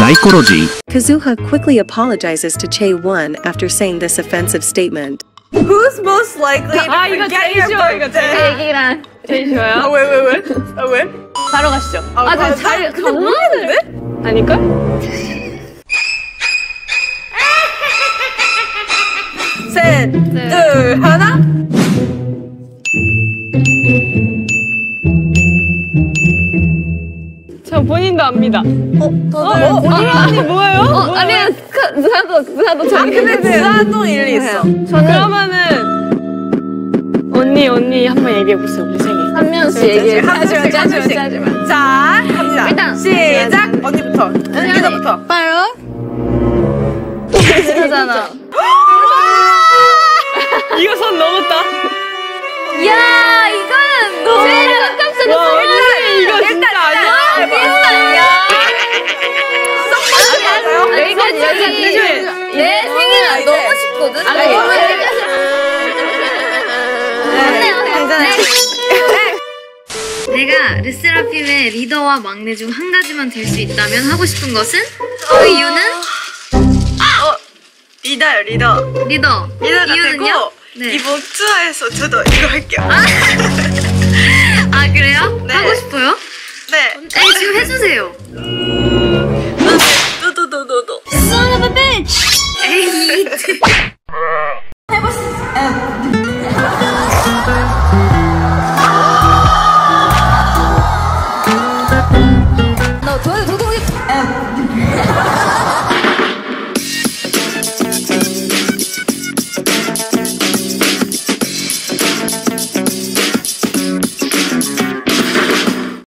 Psychology. Kazuha quickly apologizes to Chae-won after saying this offensive statement. Who's most likely to 이거 forget 제일 your 쉬워, 이거 birthday? 얘기랑 제일 쉬워요? 왜? 바로 가시죠. 근데 모르는데? 아닐걸? 셋, 둘, 하나. 저 본인도 압니다. 다들 본인이 뭐예요? 아니야, 누나도 저기. 근데 누나도 일리 있어. 그러면은 언니 한번 얘기해보세요, 우리 생일. 한 명씩 얘기해. 하지마. 자, 갑니다. 일단 시작. 언니부터. 리더부터. 빨로. 비슷하잖아. 이거 선 넘었다. 야, 이거는 너무 가깝잖아. 와, 언니 이거 진짜 아니야? 내 생일은 너무 쉽거든. 내가 르세라핌의 리더와 막내 중 한 가지만 될 수 있다면 하고 싶은 것은? 그 이유는? 리더요, 리더. 리더. 리더가 이유는요? 되고 네. 이번 투어에서 저도 이거 할게요.